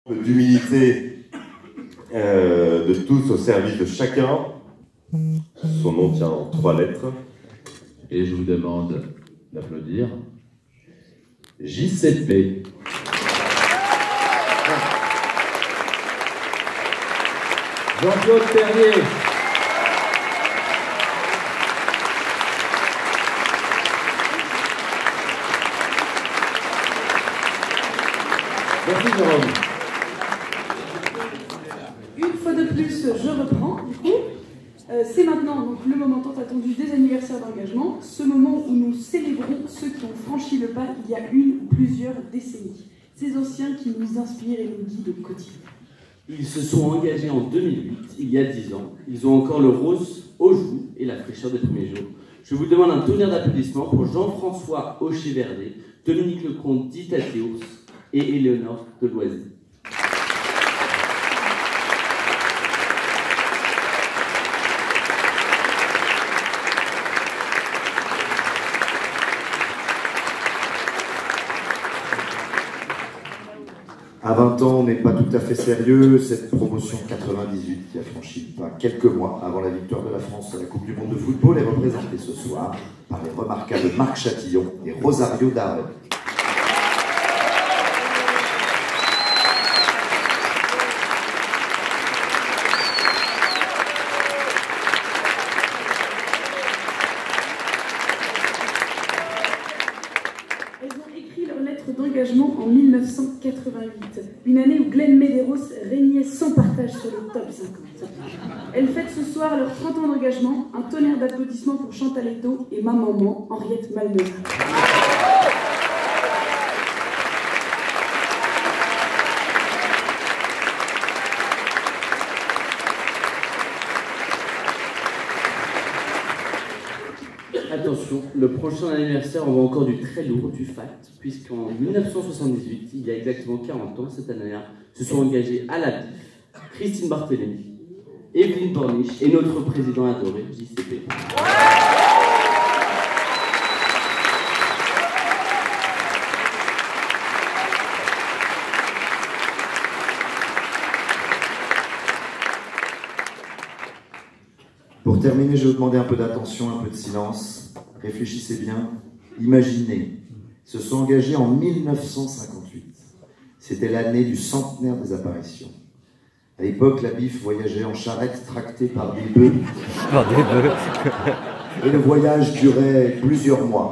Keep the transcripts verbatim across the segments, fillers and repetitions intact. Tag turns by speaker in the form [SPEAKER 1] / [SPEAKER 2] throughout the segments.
[SPEAKER 1] d'humilité euh, de tous au service de chacun. Son nom tient en trois lettres.
[SPEAKER 2] Et je vous demande d'applaudir J C P. Jean-Claude Perrier. Merci Jérôme.
[SPEAKER 3] Une fois de plus, je reprends, du coup. Euh, C'est maintenant donc, le moment tant attendu des anniversaires d'engagement, ce moment où nous célébrons ceux qui ont franchi le pas il y a une ou plusieurs décennies. Ces anciens qui nous inspirent et nous guident au quotidien.
[SPEAKER 4] Ils se sont engagés en deux mille huit, il y a dix ans. Ils ont encore le rose aux joues et la fraîcheur des premiers jours. Je vous demande un tonnerre d'applaudissements pour Jean-François Aucher-Verdet, Dominique Lecomte d'Itateos et Éléonore de Loisy.
[SPEAKER 5] À vingt ans, on n'est pas tout à fait sérieux. Cette promotion quatre-vingt-dix-huit qui a franchi le pas quelques mois avant la victoire de la France à la Coupe du Monde de football est représentée ce soir par les remarquables Marc Chatillon et Rosario Darre.
[SPEAKER 3] D'engagement en mille neuf cent quatre-vingt-huit, une année où Glenn Medeiros régnait sans partage sur le top cinquante. Elles fêtent ce soir leurs trente ans d'engagement, un tonnerre d'applaudissements pour Chantal Hesdou et ma maman, Henriette Malmenard.
[SPEAKER 4] Attention, le prochain anniversaire, on voit encore du très lourd, du fat, puisqu'en mille neuf cent soixante-dix-huit, il y a exactement quarante ans, cette année-là, se sont engagés à la B I F, Christine Barthélémy, Evelyne Borniche et notre président adoré, J C P.
[SPEAKER 5] Pour terminer, je vais vous demander un peu d'attention, un peu de silence. Réfléchissez bien. Imaginez, ils se sont engagés en mille neuf cent cinquante-huit. C'était l'année du centenaire des apparitions. À l'époque, la B I F voyageait en charrette tractée par des bœufs. Par des bœufs. Et le voyage durait plusieurs mois.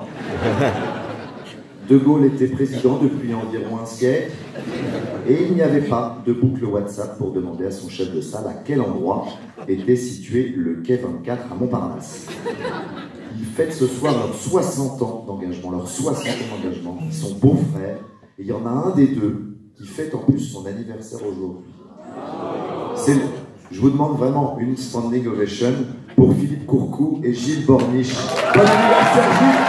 [SPEAKER 5] De Gaulle était président depuis environ un siècle. Et il n'y avait pas de boucle WhatsApp pour demander à son chef de salle à quel endroit était situé le quai vingt-quatre à Montparnasse. Ils fêtent ce soir leurs soixante ans d'engagement, leurs soixante ans d'engagement. Ils sont beaux-frères, et il y en a un des deux qui fête en plus son anniversaire aujourd'hui. Je vous demande vraiment une standing ovation pour Philippe Courcou et Gilles Borniche. Bon anniversaire, Gilles!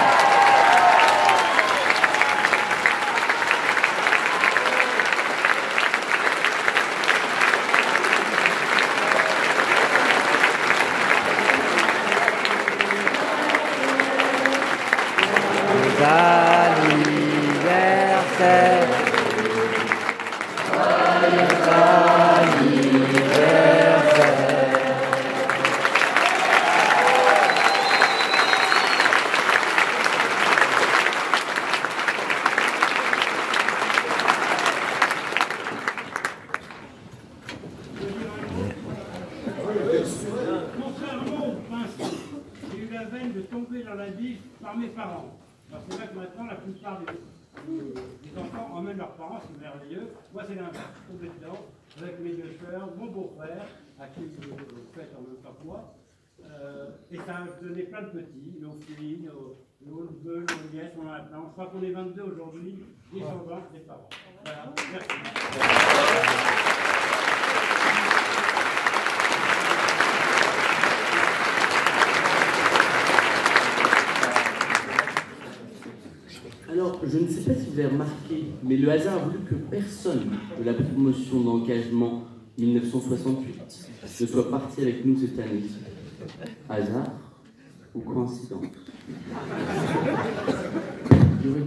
[SPEAKER 6] Anniversaire.
[SPEAKER 7] Contrairement au principe, j'ai eu la veine de tomber dans la vie par mes parents. Alors c'est vrai que maintenant, la plupart des, euh, des enfants emmènent leurs parents, c'est merveilleux. Moi, c'est l'inverse, je suis tombé dedans, avec mes deux sœurs, mon beau-frère, à qui je fête en même temps que moi. Euh, et ça a donné plein de petits, nos filles, nos, nos neveux, nos nièces, on en a plein. Je crois qu'on est vingt-deux aujourd'hui, descendants des parents. Voilà, merci.
[SPEAKER 4] Alors, je ne sais pas si vous avez remarqué, mais le hasard a voulu que personne de la promotion d'engagement mille neuf cent soixante-huit ne soit parti avec nous cette année. Hasard ou coïncidence?